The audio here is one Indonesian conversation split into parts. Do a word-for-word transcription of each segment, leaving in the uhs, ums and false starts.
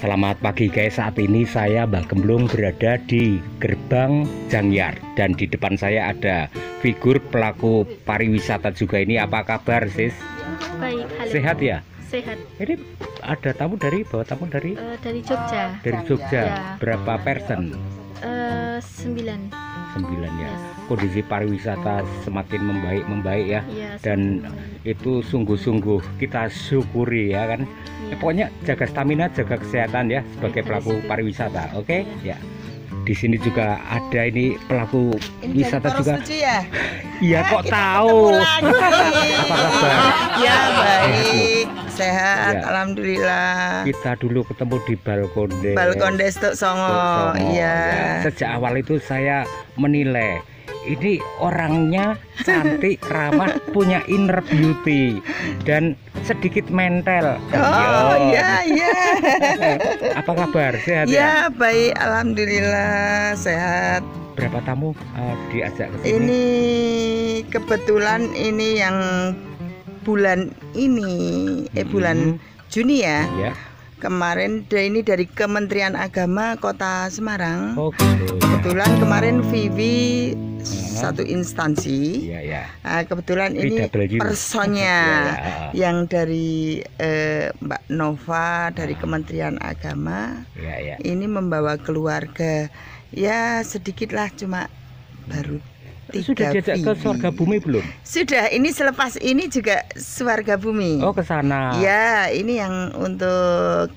Selamat pagi guys, saat ini saya Mbah Gemblung berada di gerbang Jangyar dan di depan saya ada figur pelaku pariwisata juga. Ini apa kabar sis? Baik, halo. Sehat ya? Sehat. Ini ada tamu dari, bawa tamu dari? Uh, dari Jogja. Dari Jogja, ya. Berapa persen? Uh, sembilan. Sembilan ya. Kondisi pariwisata semakin membaik membaik ya, ya dan itu sungguh-sungguh kita syukuri ya kan. Ya. Pokoknya jaga stamina, jaga kesehatan ya sebagai pelaku pariwisata. Oke okay? Ya. Di sini juga ada ini pelaku ini wisata juga. Ya? Iya kok tahu. Apa kabar? Ya baik, sehat, ya. Alhamdulillah. Kita dulu ketemu di Balkondes. Balkondes Tuk Songo. Iya. Ya. Sejak awal itu saya menilai ini orangnya cantik, ramah, punya inner beauty dan sedikit mental. Oh iya iya. Apa kabar? Sehat ya? Ya baik, alhamdulillah sehat. Berapa tamu uh, diajak ke sini? Ini kebetulan ini yang bulan ini eh bulan hmm. Juni ya. Ya. Kemarin ini dari Kementerian Agama Kota Semarang. Oh, gitu. Kebetulan kemarin Vivi uh-huh. satu instansi. Ya, ya. Nah, kebetulan V W. Ini personnya ya, ya. Yang dari eh, Mbak Nova dari uh-huh. Kementerian Agama. Ya, ya. Ini membawa keluarga. Ya sedikitlah cuma baru. Sudah diajak ke Swarga Bumi belum? Sudah, ini selepas ini juga Swarga Bumi. Oh, ke sana. Ya, ini yang untuk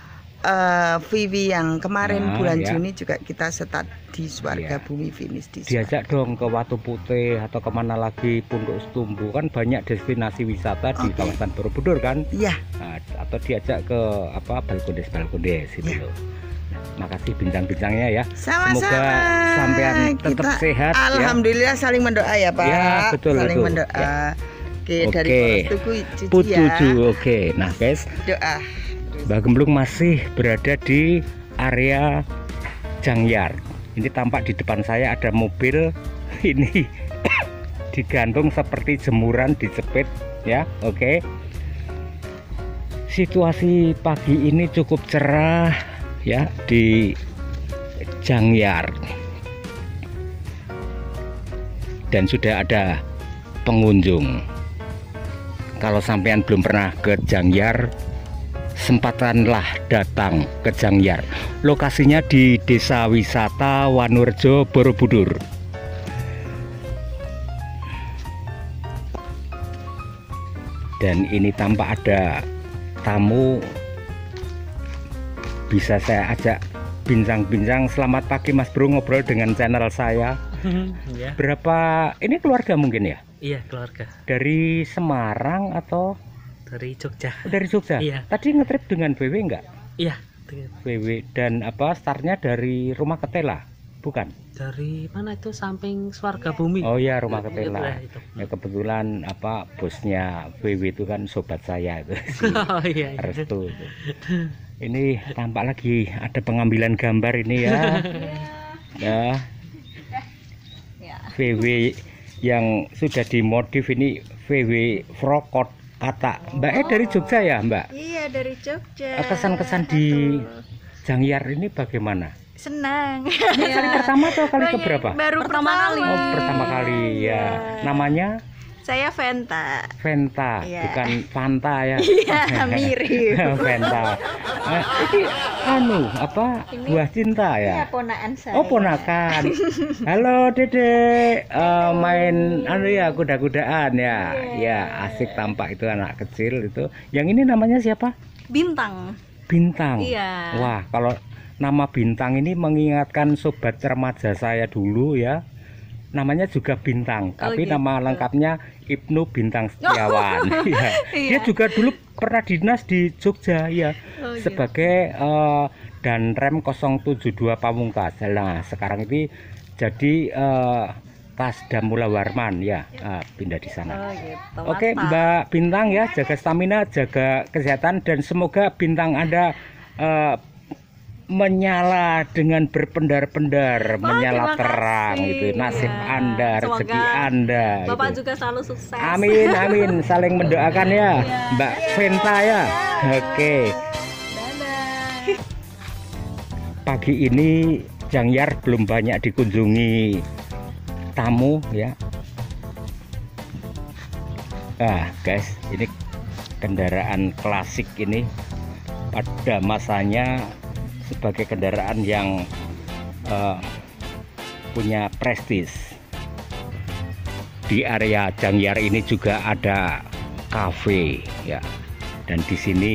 uh, Vivi yang kemarin nah, bulan ya. Juni juga kita start di Swarga ya. Bumi, finish di Swarga. Diajak dong ke Watu Putih atau kemana lagi, Pondok Setumbu, kan banyak destinasi wisata okay. di kawasan Borobudur kan? Iya. Nah, atau diajak ke apa Balkondes-Balkondes itu loh. Makasih bincang-bincangnya ya. Sama-sama. Semoga sampean tetap kita, sehat. Alhamdulillah ya. Saling mendoa ya Pak. Ya betul saling betul. mendoa. Ya. Oke, Oke. Dari Putuju ya. Putuju. Oke. Nah guys, doa. Mbah Gemblung masih berada di area Jangyar. Ini tampak di depan saya ada mobil ini digantung seperti jemuran dijepit ya. Oke. Situasi pagi ini cukup cerah ya di Jangyar dan sudah ada pengunjung. Kalau sampean belum pernah ke Jangyar, sempatanlah datang ke Jangyar. Lokasinya di Desa Wisata Wanurejo, Borobudur. Dan ini tampak ada tamu, bisa saya ajak bincang-bincang. Selamat pagi Mas Bro, ngobrol dengan channel saya. Ya. Berapa ini keluarga mungkin ya? Iya keluarga. Dari Semarang atau dari Jogja? Dari Jogja. Iya. Tadi ngetrip dengan B W enggak? Iya. B W dan apa startnya dari Rumah Ketela? Bukan? Dari mana itu samping Swarga Bumi. Oh iya Rumah Ketela. Ya kebetulan apa bosnya B W itu kan sobat saya itu. Si oh iya. iya. Restu. Itu. Ini tampak lagi ada pengambilan gambar ini ya. Ya. V W yang sudah dimodif ini V W Frokot kata. Mbak eh dari Jogja ya Mbak? Iya dari Jogja. Kesan-kesan di Jangyar ini bagaimana? Senang. Ini kali pertama atau kali keberapa? Baru pertama kali. Oh pertama kali ya. Namanya? Saya Venta. Venta, yeah. Bukan Fanta ya. Iya, mirip. Venta. Nah, ini anu apa? Ini, buah cinta ya? Iya, ponakan saya. Oh, ponakan. Halo, Dede. Uh, main anu ya, kuda-kudaan ya. Yeah. Ya, asik tampak itu anak kecil itu. Yang ini namanya siapa? Bintang. Bintang. Iya. Wah, kalau nama Bintang ini mengingatkan sobat remaja saya dulu ya. Namanya juga Bintang, oh, tapi gitu. Nama lengkapnya Ibnu Bintang Setiawan. Oh, ya. Dia juga dulu pernah dinas di Jogja ya, oh, sebagai gitu. uh, Danrem nol tujuh dua Pamungkas. Nah, sekarang ini jadi uh, Kasda Mula Warman ya, uh, pindah di sana. Oh, gitu. Oke, Mbak Bintang ya, jaga stamina, jaga kesehatan dan semoga bintang Anda uh, menyala dengan berpendar-pendar, menyala terang gitu. Nasib ya. Anda, rezeki Anda. Bapak gitu. Juga selalu sukses. Amin, amin. Saling mendoakan ya, ya. Mbak Venta ya. ya. Oke. Okay. Dadah. pagi ini Jangyar belum banyak dikunjungi tamu ya. Ah guys, ini kendaraan klasik ini pada masanya sebagai kendaraan yang uh, punya prestis. Di area Jangyar ini juga ada kafe ya, dan di sini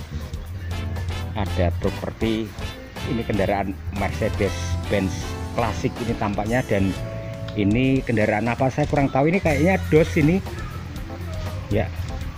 ada properti. Ini kendaraan Mercedes-Benz klasik ini tampaknya, dan ini kendaraan apa saya kurang tahu, ini kayaknya dos ini ya,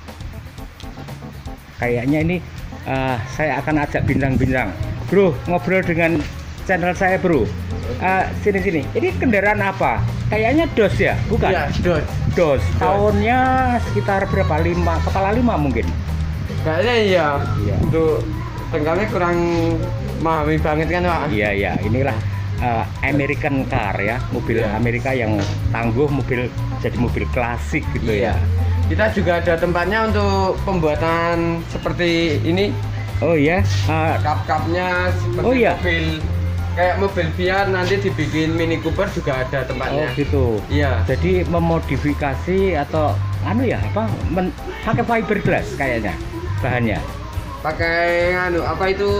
kayaknya ini uh, saya akan ajak bintang-bintang bro ngobrol dengan channel saya bro. Uh, sini sini ini kendaraan apa, kayaknya dos ya, bukan ya, dos dos tahunnya sekitar berapa, lima kepala lima mungkin kayaknya. Iya ya. Untuk tenggalnya kurang memahami banget kan Pak. Iya ya, inilah uh, American car ya, mobil ya. Amerika yang tangguh, mobil jadi mobil klasik gitu Iya. ya. Kita juga ada tempatnya untuk pembuatan seperti ini. Oh ya, uh, Kap-kapnya seperti Oh, iya. mobil kayak mobil Fiat, nanti dibikin Mini Cooper juga ada oh tempatnya. gitu. Iya. Jadi memodifikasi atau anu ya apa, men, pakai fiberglass kayaknya bahannya. Pakai anu apa itu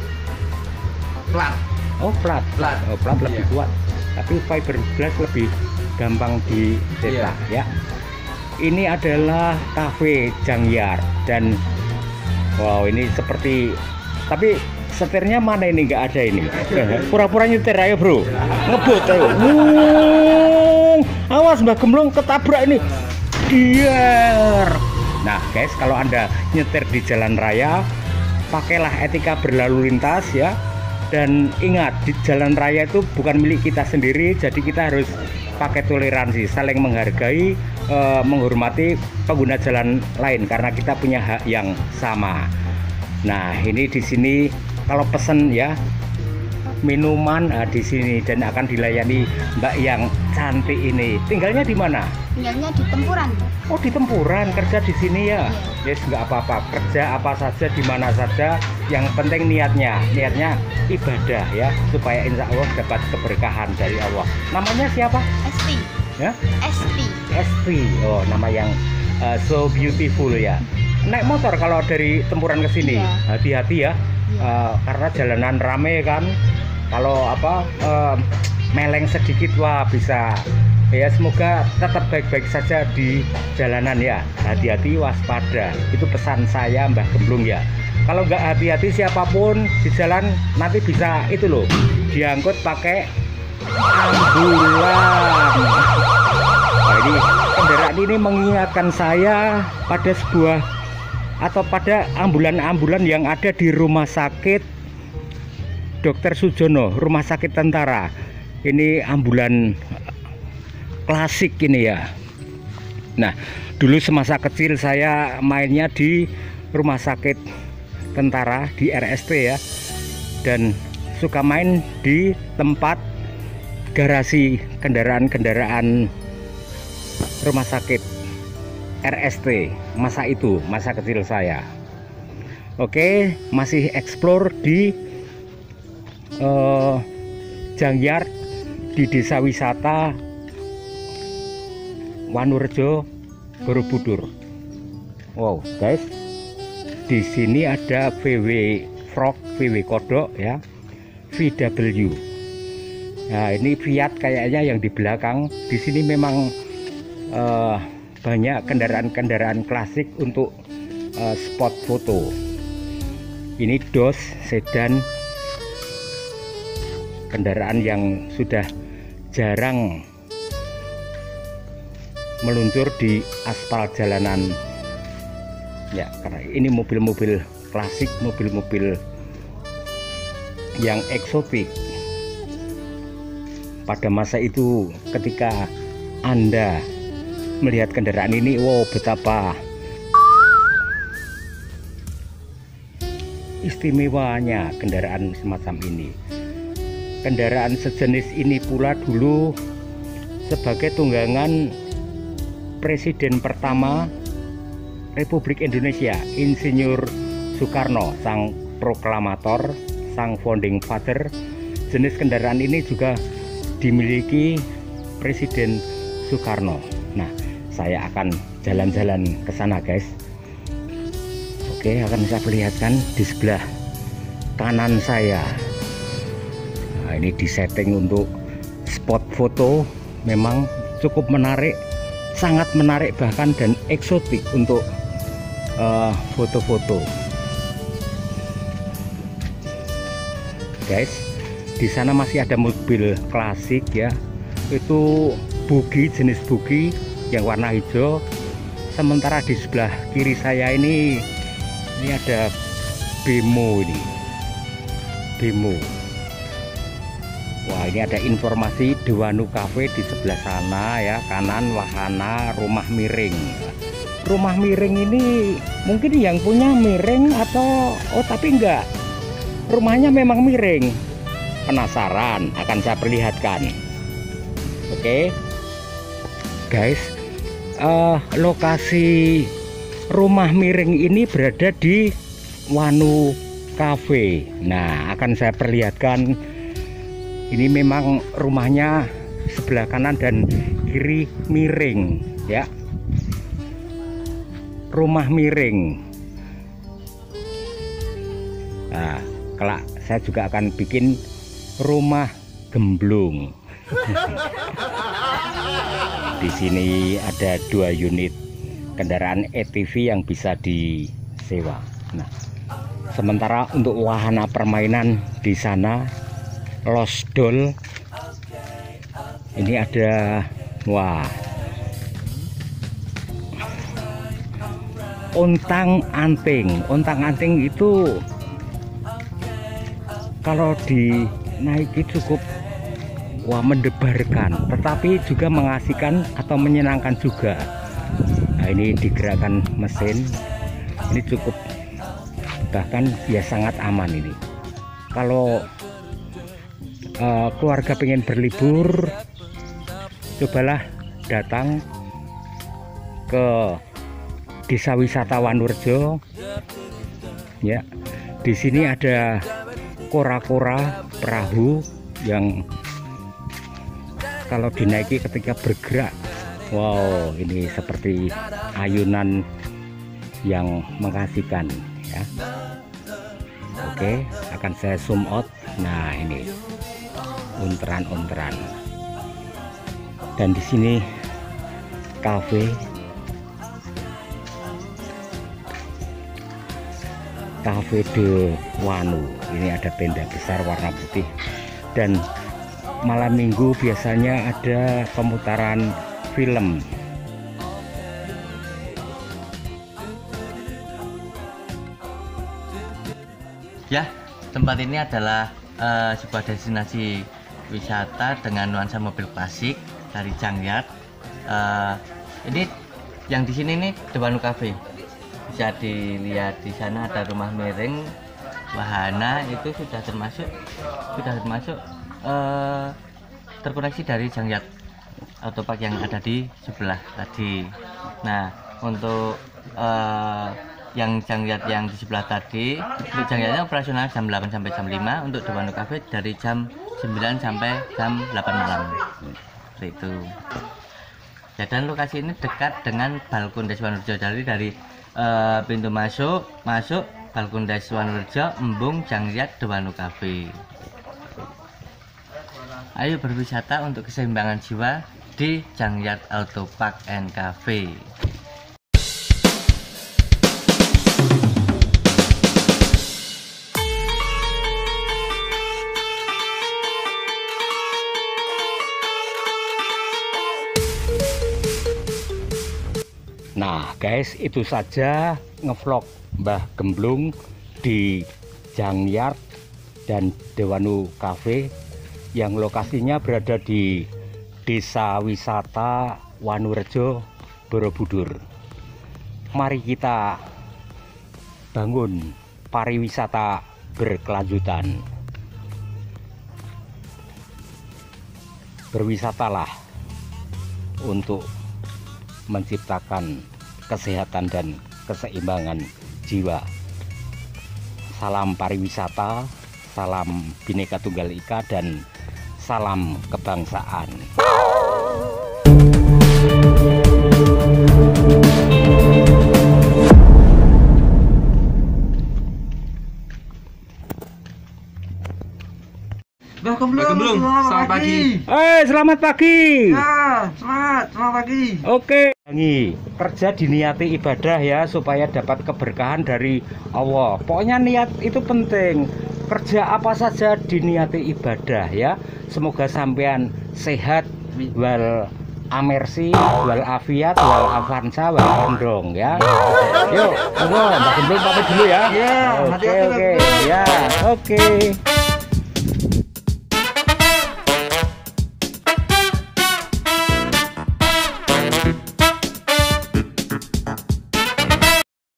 plat. Oh plat, Plat. oh, plat lebih Iya. kuat. Tapi fiberglass lebih gampang dicetak ya. Ini adalah kafe Jangyar, dan wow ini seperti, tapi setirnya mana ini, nggak ada ini. Pura-pura nyetir ayo bro, ngebut ayo. Wuh, awas Mbak Gemblong ketabrak ini. Diar. Nah guys, kalau anda nyetir di jalan raya, pakailah etika berlalu lintas ya. Dan ingat, di jalan raya itu bukan milik kita sendiri, jadi kita harus pakai toleransi, saling menghargai, e, menghormati pengguna jalan lain karena kita punya hak yang sama. Nah ini di sini kalau pesen ya minuman nah, di sini, dan akan dilayani Mbak yang cantik ini. Tinggalnya di mana? Tinggalnya di Tempuran. Oh di Tempuran, kerja di sini ya. Yes, nggak apa-apa, kerja apa saja di mana saja, yang penting niatnya, niatnya ibadah ya, supaya insya Allah dapat keberkahan dari Allah. Namanya siapa? Esti. Ya? Esti. Esti. Oh nama yang uh, so beautiful ya. Naik motor kalau dari Tempuran ke sini, Iya. hati-hati ya, uh, karena jalanan rame kan. Kalau apa uh, meleng sedikit wah bisa. Ya semoga tetap baik-baik saja di jalanan ya, hati-hati waspada, itu pesan saya Mbah Gemblong ya. Kalau nggak hati-hati siapapun di jalan nanti bisa itu loh, diangkut pakai ambulan. Nah, ini kendaraan ini mengingatkan saya pada sebuah atau pada ambulan-ambulan yang ada di rumah sakit Dokter Sujono, rumah sakit tentara. Ini ambulan klasik ini ya. Nah dulu semasa kecil saya mainnya di rumah sakit tentara di R S T ya, dan suka main di tempat garasi kendaraan-kendaraan rumah sakit R S T masa itu, masa kecil saya. Oke, masih explore di uh, Jangyar, di desa wisata Wanurejo, Borobudur. Wow, guys, di sini ada V W Frog, V W Kodok ya, V W. Nah, ini Fiat kayaknya yang di belakang. Di sini memang uh, banyak kendaraan-kendaraan klasik untuk uh, spot foto. Ini dos sedan, kendaraan yang sudah jarang meluncur di aspal jalanan ya, karena ini mobil-mobil klasik, mobil-mobil yang eksotik pada masa itu. Ketika Anda melihat kendaraan ini, wow betapa istimewanya kendaraan semacam ini. Kendaraan sejenis ini pula dulu sebagai tunggangan Presiden pertama Republik Indonesia, Insinyur Soekarno, sang proklamator, sang founding father. Jenis kendaraan ini juga dimiliki Presiden Soekarno. Nah, saya akan jalan-jalan ke sana, guys. Oke, akan saya perlihatkan di sebelah kanan saya. Nah, ini disetting untuk spot foto, memang cukup menarik, sangat menarik bahkan, dan eksotik untuk foto-foto. Uh, guys, di sana masih ada mobil klasik ya, itu buggy, jenis buggy yang warna hijau. Sementara di sebelah kiri saya ini ini ada bemo, ini bemo. Wah, ini ada informasi Dewanu Cafe di sebelah sana ya, kanan wahana rumah miring. Rumah miring ini mungkin yang punya miring atau oh tapi enggak, rumahnya memang miring. Penasaran, akan saya perlihatkan. Oke guys, uh, lokasi rumah miring ini berada di Wanu Cafe. Nah, akan saya perlihatkan. Ini memang rumahnya sebelah kanan dan kiri miring ya, rumah miring. Nah, kelak saya juga akan bikin rumah gemblung. Di sini ada dua unit kendaraan A T V yang bisa disewa. Nah, sementara untuk wahana permainan di sana, losdol, ini ada, wah, ontang anting. Ontang anting itu kalau dinaiki cukup wah mendebarkan, tetapi juga mengasihkan atau menyenangkan juga. Nah, ini digerakkan mesin, ini cukup, bahkan ya sangat aman ini. Kalau uh, keluarga pengen berlibur, cobalah datang ke Desa Wisata Wanurejo ya. Di sini ada kora-kora perahu yang kalau dinaiki ketika bergerak, wow, ini seperti ayunan yang mengasihkan ya. Oke, akan saya zoom out. Nah, ini unteran-unteran. Dan di sini kafe Cafe de Wanu. Ini ada tenda besar warna putih, dan malam minggu biasanya ada pemutaran film. Ya, tempat ini adalah uh, sebuah destinasi wisata dengan nuansa mobil klasik dari Jangyat. Uh, ini yang di sini nih Dewanu Cafe. Bisa dilihat di sana ada rumah miring, wahana itu sudah termasuk sudah termasuk uh, terkoneksi dari Jangyat Autopark yang ada di sebelah tadi. Nah, untuk uh, yang Jangyat yang di sebelah tadi, untuk Jangyatnya operasional jam delapan sampai jam lima, untuk Dewanu Cafe dari jam sembilan sampai jam delapan malam. Seperti itu. Ya, dan lokasi ini dekat dengan Balkon Desa Wanurejo. Dari dari uh, pintu masuk masuk Balkon Desa Wanurejo, embung Jangyat Dewanu Cafe. Ayo berwisata untuk keseimbangan jiwa di Jangyat Autopark and Cafe. Nah guys, itu saja ngevlog Mbah Gemblung di Jangyat dan Dewanu Cafe yang lokasinya berada di Desa Wisata Wanurejo, Borobudur. Mari kita bangun pariwisata berkelanjutan. Berwisatalah untuk menciptakan kesehatan dan keseimbangan jiwa. Salam pariwisata, salam Bhinneka Tunggal Ika dan salam kebangsaan. Belum, selamat pagi. Eh, selamat pagi. Ya, selamat, selamat pagi. Oke, Ngi, kerja diniati ibadah ya supaya dapat keberkahan dari Allah. Pokoknya niat itu penting. Kerja apa saja diniati ibadah ya. Semoga sampean sehat wal amersi wal afiat wal avansa wal kondong ya. Yuk, monggo Mbak Gemblung pamit dulu ya. Iya, Oke, hati-hati, Mbak oke. Gemblung. Ya, oke.